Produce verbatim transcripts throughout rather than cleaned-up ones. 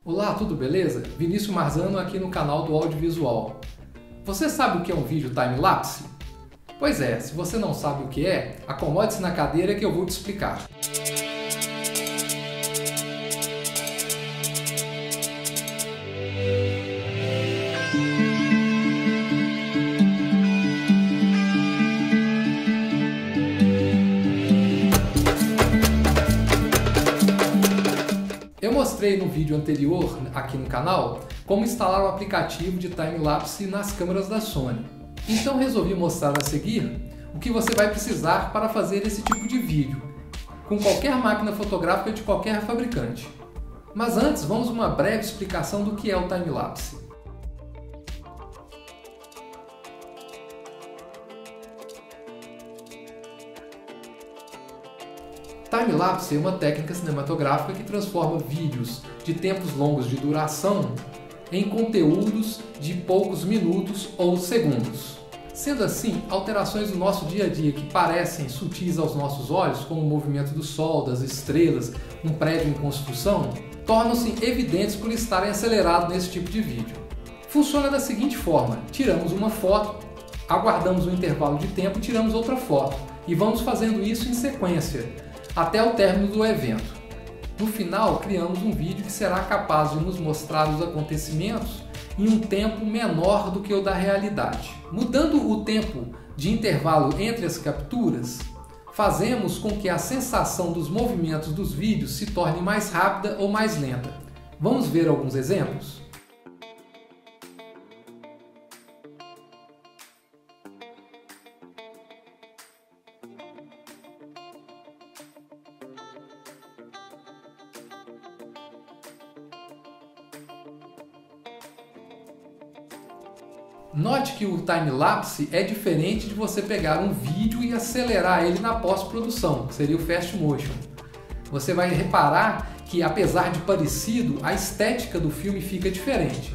Olá, tudo beleza? Vinícius Marzano aqui no canal do Audiovisual. Você sabe o que é um vídeo time-lapse? Pois é, se você não sabe o que é, acomode-se na cadeira que eu vou te explicar. Eu mostrei no vídeo anterior, aqui no canal, como instalar o aplicativo de time-lapse nas câmeras da Sony. Então resolvi mostrar a seguir o que você vai precisar para fazer esse tipo de vídeo, com qualquer máquina fotográfica de qualquer fabricante. Mas antes, vamos uma breve explicação do que é o time-lapse. Time-lapse é uma técnica cinematográfica que transforma vídeos de tempos longos de duração em conteúdos de poucos minutos ou segundos. Sendo assim, alterações do nosso dia a dia que parecem sutis aos nossos olhos, como o movimento do sol, das estrelas, um prédio em construção, tornam-se evidentes por estarem acelerados nesse tipo de vídeo. Funciona da seguinte forma: tiramos uma foto, aguardamos um intervalo de tempo e tiramos outra foto, e vamos fazendo isso em sequência até o término do evento. No final, criamos um vídeo que será capaz de nos mostrar os acontecimentos em um tempo menor do que o da realidade. Mudando o tempo de intervalo entre as capturas, fazemos com que a sensação dos movimentos dos vídeos se torne mais rápida ou mais lenta. Vamos ver alguns exemplos? Note que o time-lapse é diferente de você pegar um vídeo e acelerar ele na pós-produção, que seria o fast motion. Você vai reparar que, apesar de parecido, a estética do filme fica diferente.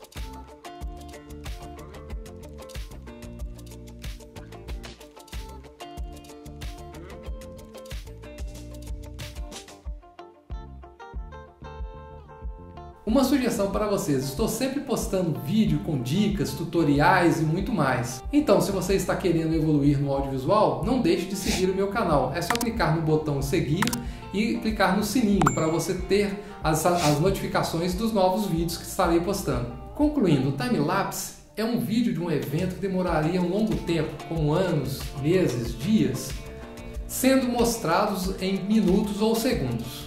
Uma sugestão para vocês: estou sempre postando vídeo com dicas, tutoriais e muito mais. Então, se você está querendo evoluir no audiovisual, não deixe de seguir o meu canal. É só clicar no botão seguir e clicar no sininho para você ter as, as notificações dos novos vídeos que estarei postando. Concluindo, o time-lapse é um vídeo de um evento que demoraria um longo tempo, como anos, meses, dias, sendo mostrados em minutos ou segundos.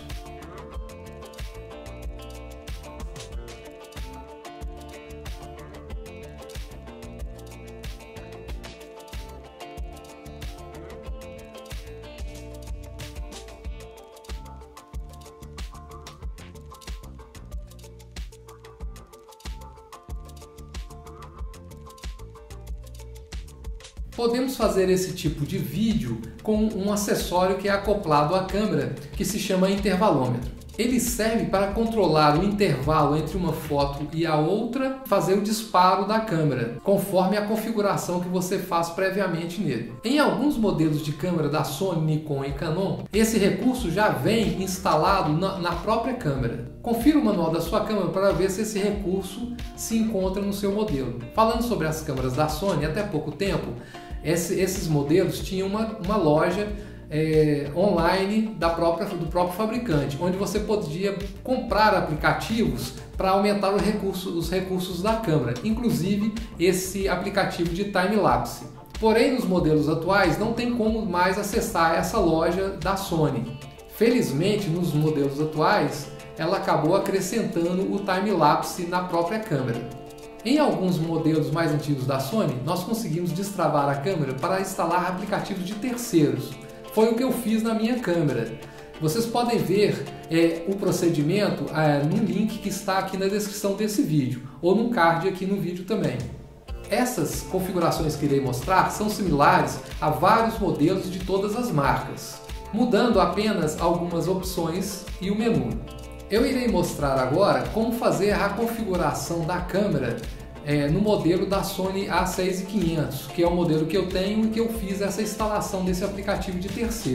Podemos fazer esse tipo de vídeo com um acessório que é acoplado à câmera, que se chama intervalômetro. Ele serve para controlar o intervalo entre uma foto e a outra, fazer o disparo da câmera, conforme a configuração que você faz previamente nele. Em alguns modelos de câmera da Sony, Nikon e Canon, esse recurso já vem instalado na, na própria câmera. Confira o manual da sua câmera para ver se esse recurso se encontra no seu modelo. Falando sobre as câmeras da Sony, até pouco tempo, esse, esses modelos tinham uma, uma loja É, online da própria, do próprio fabricante, onde você podia comprar aplicativos para aumentar o recurso, os recursos da câmera, inclusive esse aplicativo de time-lapse. Porém, nos modelos atuais não tem como mais acessar essa loja da Sony. Felizmente, nos modelos atuais, ela acabou acrescentando o time-lapse na própria câmera. Em alguns modelos mais antigos da Sony, nós conseguimos destravar a câmera para instalar aplicativos de terceiros. Foi o que eu fiz na minha câmera. Vocês podem ver é, o procedimento é, no link que está aqui na descrição desse vídeo, ou no card aqui no vídeo também. Essas configurações que irei mostrar são similares a vários modelos de todas as marcas, mudando apenas algumas opções e o menu. Eu irei mostrar agora como fazer a configuração da câmera É, no modelo da Sony A seis mil e quinhentos, que é o modelo que eu tenho e que eu fiz essa instalação desse aplicativo de terceiro.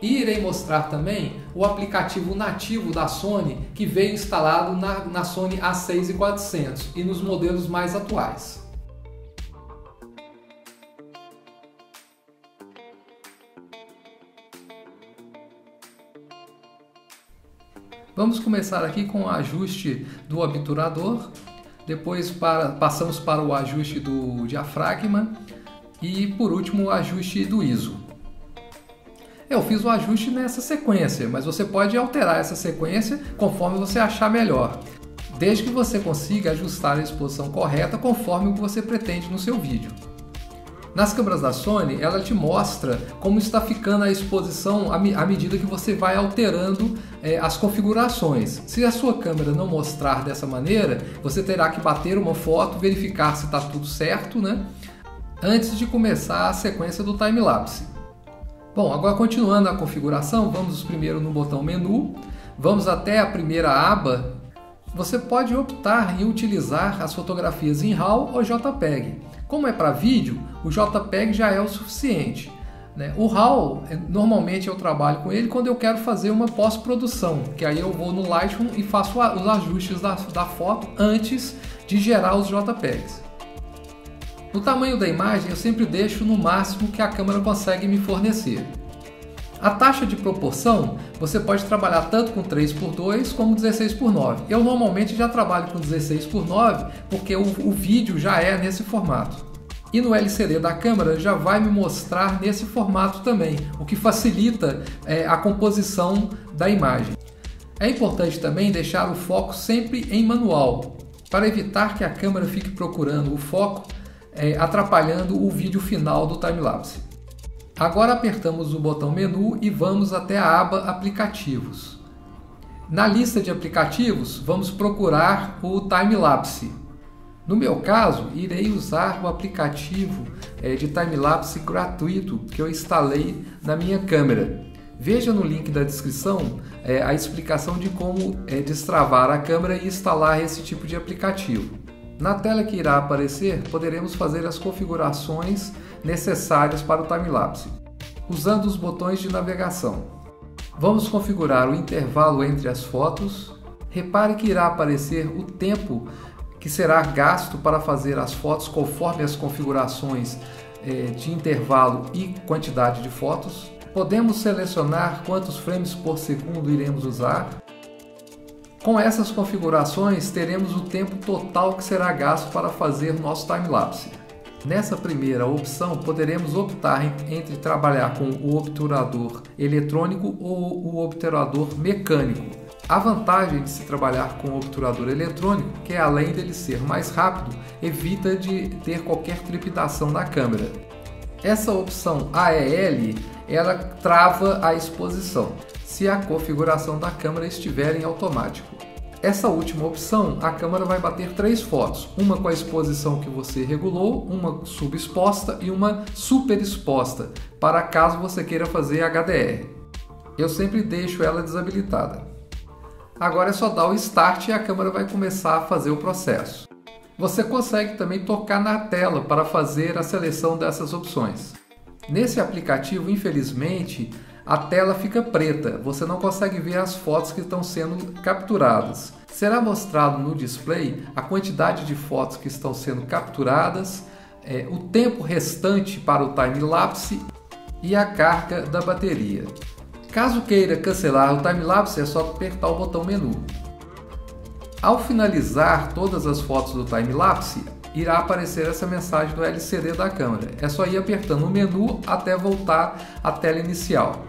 E irei mostrar também o aplicativo nativo da Sony que veio instalado na, na Sony A seis e quatrocentos e nos modelos mais atuais. Vamos começar aqui com o ajuste do obturador, depois para, passamos para o ajuste do diafragma e por último o ajuste do I S O. Eu fiz o ajuste nessa sequência, mas você pode alterar essa sequência conforme você achar melhor, desde que você consiga ajustar a exposição correta conforme o que você pretende no seu vídeo. Nas câmeras da Sony, ela te mostra como está ficando a exposição à medida que você vai alterando é, as configurações. Se a sua câmera não mostrar dessa maneira, você terá que bater uma foto, verificar se está tudo certo, né? Antes de começar a sequência do time-lapse. Bom, agora continuando a configuração, vamos primeiro no botão menu, vamos até a primeira aba. Você pode optar em utilizar as fotografias em RAW ou JPEG. Como é para vídeo, o JPEG já é o suficiente, né? O RAW, normalmente eu trabalho com ele quando eu quero fazer uma pós-produção, que aí eu vou no Lightroom e faço os ajustes da, da foto antes de gerar os JPEGs. O tamanho da imagem eu sempre deixo no máximo que a câmera consegue me fornecer. A taxa de proporção, você pode trabalhar tanto com três por dois como dezesseis por nove. Eu normalmente já trabalho com dezesseis por nove porque o, o vídeo já é nesse formato. E no L C D da câmera já vai me mostrar nesse formato também, o que facilita é, a composição da imagem. É importante também deixar o foco sempre em manual, para evitar que a câmera fique procurando o foco, é, atrapalhando o vídeo final do time-lapse. Agora apertamos o botão menu e vamos até a aba aplicativos. Na lista de aplicativos, vamos procurar o time-lapse. No meu caso, irei usar o aplicativo é, de time-lapse gratuito que eu instalei na minha câmera. Veja no link da descrição é, a explicação de como é, destravar a câmera e instalar esse tipo de aplicativo. Na tela que irá aparecer, poderemos fazer as configurações necessárias para o time-lapse, usando os botões de navegação. Vamos configurar o intervalo entre as fotos. Repare que irá aparecer o tempo que será gasto para fazer as fotos conforme as configurações eh, de intervalo e quantidade de fotos. Podemos selecionar quantos frames por segundo iremos usar. Com essas configurações, teremos o tempo total que será gasto para fazer nosso time-lapse. Nessa primeira opção, poderemos optar entre trabalhar com o obturador eletrônico ou o obturador mecânico. A vantagem de se trabalhar com o obturador eletrônico é que, além dele ser mais rápido, evita de ter qualquer trepidação na câmera. Essa opção A E L, ela trava a exposição, se a configuração da câmera estiver em automático. Essa última opção, a câmera vai bater três fotos, uma com a exposição que você regulou, uma subexposta e uma superexposta, para caso você queira fazer H D R. Eu sempre deixo ela desabilitada. Agora é só dar o Start e a câmera vai começar a fazer o processo. Você consegue também tocar na tela para fazer a seleção dessas opções. Nesse aplicativo, infelizmente, a tela fica preta, você não consegue ver as fotos que estão sendo capturadas. Será mostrado no display a quantidade de fotos que estão sendo capturadas, é, o tempo restante para o time-lapse e a carga da bateria. Caso queira cancelar o time-lapse, é só apertar o botão menu. Ao finalizar todas as fotos do time-lapse, irá aparecer essa mensagem no L C D da câmera. É só ir apertando o menu até voltar à tela inicial.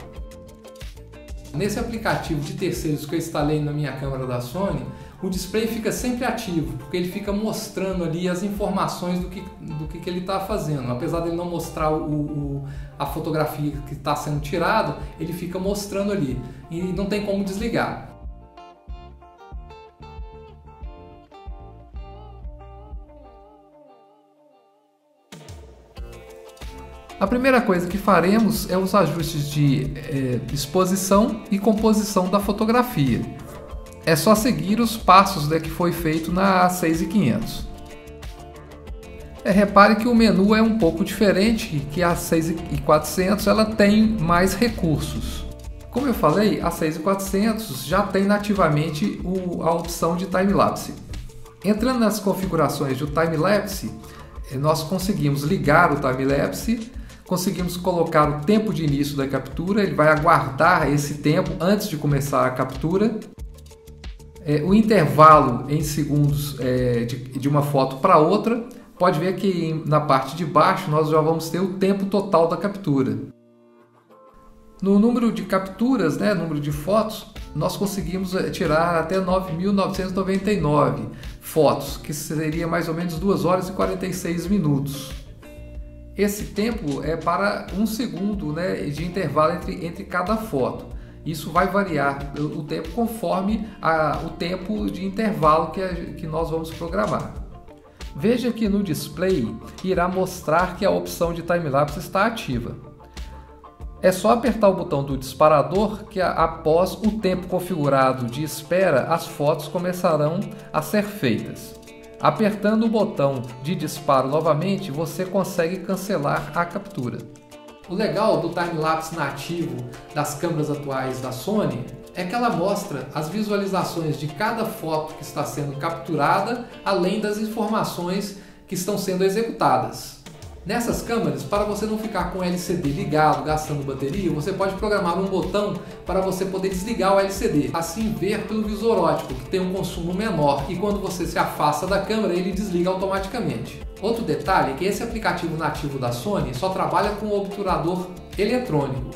Nesse aplicativo de terceiros que eu instalei na minha câmera da Sony, o display fica sempre ativo, porque ele fica mostrando ali as informações do que, do que, que ele está fazendo. Apesar de ele não mostrar o, o, a fotografia que está sendo tirada, ele fica mostrando ali e não tem como desligar. A primeira coisa que faremos é os ajustes de é, exposição e composição da fotografia. É só seguir os passos né, que foi feito na A seis e quinhentos. É, repare que o menu é um pouco diferente, que a A seis e quatrocentos ela tem mais recursos. Como eu falei, a seis mil e quatrocentos já tem nativamente o, a opção de time-lapse. Entrando nas configurações do time-lapse, nós conseguimos ligar o time-lapse, conseguimos colocar o tempo de início da captura, ele vai aguardar esse tempo antes de começar a captura. É, o intervalo em segundos é, de, de uma foto para outra, pode ver que na parte de baixo nós já vamos ter o tempo total da captura. No número de capturas, né, número de fotos, nós conseguimos tirar até nove mil novecentos e noventa e nove fotos, que seria mais ou menos duas horas e quarenta e seis minutos. Esse tempo é para um segundo, né, de intervalo entre, entre cada foto. Isso vai variar o tempo conforme a, o tempo de intervalo que, a, que nós vamos programar. Veja que no display irá mostrar que a opção de time-lapse está ativa. É só apertar o botão do disparador que após o tempo configurado de espera, as fotos começarão a ser feitas. Apertando o botão de disparo novamente, você consegue cancelar a captura. O legal do time-lapse nativo das câmeras atuais da Sony é que ela mostra as visualizações de cada foto que está sendo capturada, além das informações que estão sendo executadas. Nessas câmeras, para você não ficar com o L C D ligado, gastando bateria, você pode programar um botão para você poder desligar o L C D, assim ver pelo visor óptico, que tem um consumo menor, e quando você se afasta da câmera, ele desliga automaticamente. Outro detalhe é que esse aplicativo nativo da Sony só trabalha com o obturador eletrônico.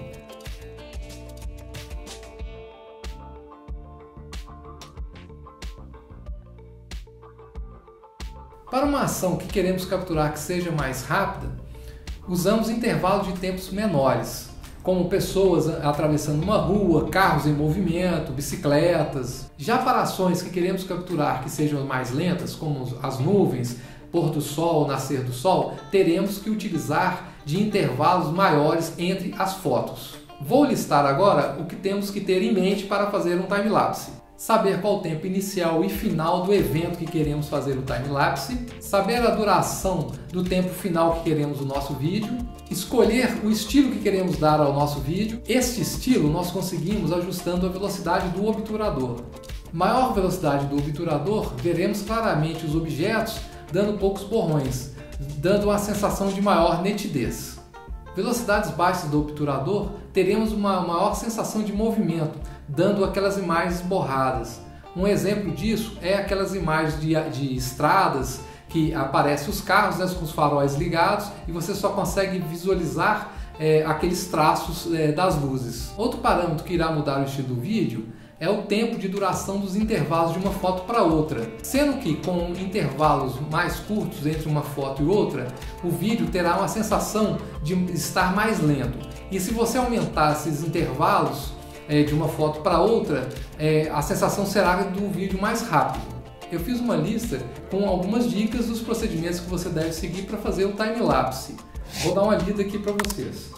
Para uma ação que queremos capturar que seja mais rápida, usamos intervalos de tempos menores, como pessoas atravessando uma rua, carros em movimento, bicicletas. Já para ações que queremos capturar que sejam mais lentas, como as nuvens, pôr do sol, nascer do sol, teremos que utilizar de intervalos maiores entre as fotos. Vou listar agora o que temos que ter em mente para fazer um time-lapse. Saber qual o tempo inicial e final do evento que queremos fazer o time-lapse, saber a duração do tempo final que queremos o nosso vídeo, escolher o estilo que queremos dar ao nosso vídeo. Este estilo nós conseguimos ajustando a velocidade do obturador. Maior velocidade do obturador, veremos claramente os objetos dando poucos borrões, dando uma sensação de maior nitidez. Velocidades baixas do obturador, teremos uma maior sensação de movimento, dando aquelas imagens borradas. Um exemplo disso é aquelas imagens de, de estradas que aparecem os carros, né, com os faróis ligados, e você só consegue visualizar é, aqueles traços é, das luzes. Outro parâmetro que irá mudar o estilo do vídeo é o tempo de duração dos intervalos de uma foto para outra, sendo que com intervalos mais curtos entre uma foto e outra, o vídeo terá uma sensação de estar mais lento. E se você aumentar esses intervalos é, de uma foto para outra, é, a sensação será do vídeo mais rápido. Eu fiz uma lista com algumas dicas dos procedimentos que você deve seguir para fazer o time-lapse. Vou dar uma lida aqui para vocês.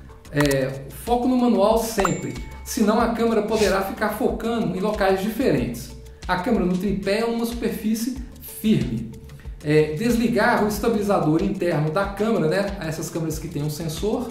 É, foco no manual sempre, senão a câmera poderá ficar focando em locais diferentes. A câmera no tripé é uma superfície firme. É, desligar o estabilizador interno da câmera, né? Essas câmeras que têm um sensor,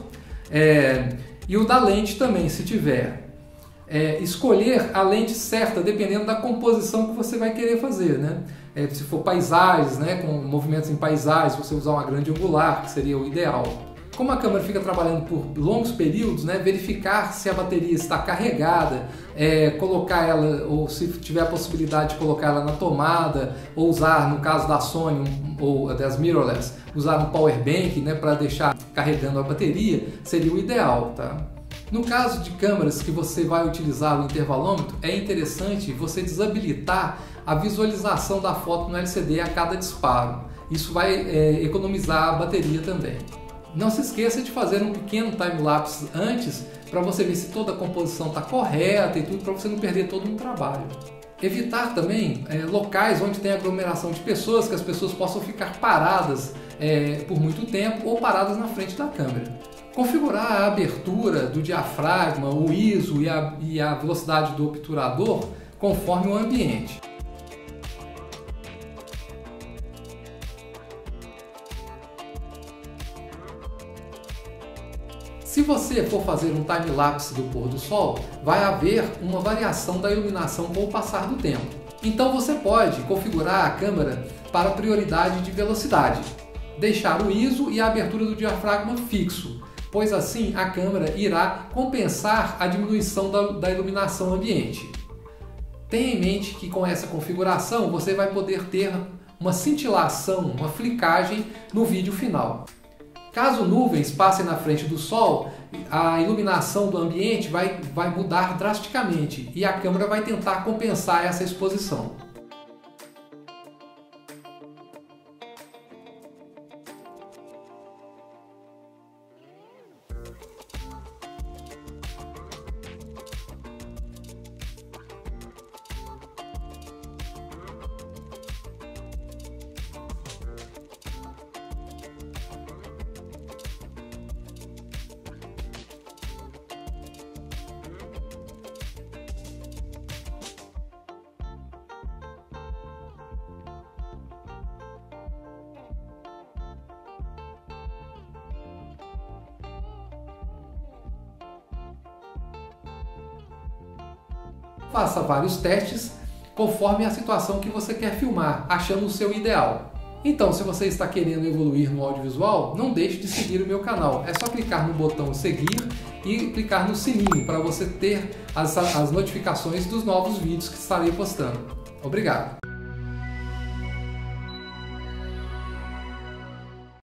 é, e o da lente também, se tiver. É, escolher a lente certa dependendo da composição que você vai querer fazer, né? É, se for paisagens, né, com movimentos em paisagens, você usar uma grande angular, que seria o ideal. Como a câmera fica trabalhando por longos períodos, né, verificar se a bateria está carregada, é, colocar ela, ou se tiver a possibilidade de colocar ela na tomada, ou usar, no caso da Sony um, ou das mirrorless, usar um power bank, né, para deixar carregando a bateria, seria o ideal, tá? No caso de câmeras que você vai utilizar o intervalômetro, é interessante você desabilitar a visualização da foto no L C D a cada disparo. Isso vai é, economizar a bateria também. Não se esqueça de fazer um pequeno time-lapse antes para você ver se toda a composição está correta e tudo, para você não perder todo um trabalho. Evitar também é, locais onde tem aglomeração de pessoas, que as pessoas possam ficar paradas é, por muito tempo ou paradas na frente da câmera. Configurar a abertura do diafragma, o I S O e a, e a velocidade do obturador conforme o ambiente. Se você for fazer um time-lapse do pôr do sol, vai haver uma variação da iluminação com o passar do tempo. Então você pode configurar a câmera para prioridade de velocidade, deixar o I S O e a abertura do diafragma fixo, pois assim a câmera irá compensar a diminuição da, da iluminação ambiente. Tenha em mente que com essa configuração você vai poder ter uma cintilação, uma flicagem no vídeo final. Caso nuvens passem na frente do sol, a iluminação do ambiente vai, vai mudar drasticamente e a câmera vai tentar compensar essa exposição. Faça vários testes conforme a situação que você quer filmar, achando o seu ideal. Então, se você está querendo evoluir no audiovisual, não deixe de seguir o meu canal. É só clicar no botão seguir e clicar no sininho para você ter as, as notificações dos novos vídeos que estarei postando. Obrigado!